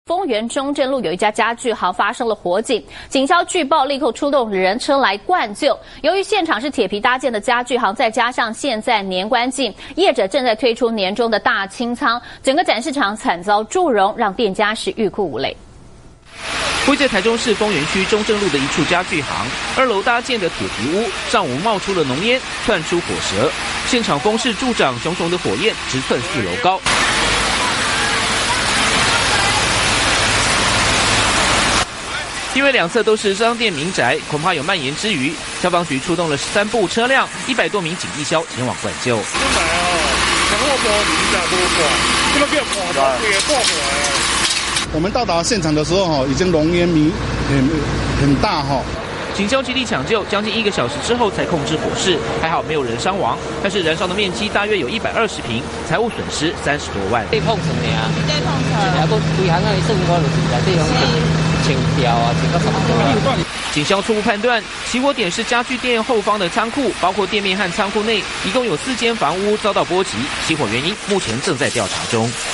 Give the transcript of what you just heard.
丰原中正路有一家家具行发生了火警，警消据报立刻出动人车来灌救。由于现场是铁皮搭建的家具行，再加上现在年关近，业者正在推出年终的大清仓，整个展示场惨遭祝融，让店家是欲哭无泪。 位在台中市丰原区中正路的一处家具行，2楼搭建的铁皮屋，上午冒出了浓烟，窜出火舌，现场风势助长，熊熊的火焰直窜4楼高。因为两侧都是商店民宅，恐怕有蔓延之虞。消防局出动了13部车辆，100多名警力消前往灌救。 我们到达现场的时候，已经浓烟很大哈。 警消极力抢救，将近1个小时之后才控制火势，还好没有人伤亡。但是燃烧的面积大约有120平，财务损失30多万。 被碰成呀，被碰成，然后规行啊，剩我就是在这种清掉啊，整个差不多。 警消初步判断，起火点是家具店后方的仓库，包括店面和仓库内一共有4间房屋遭到波及，起火原因目前正在调查中。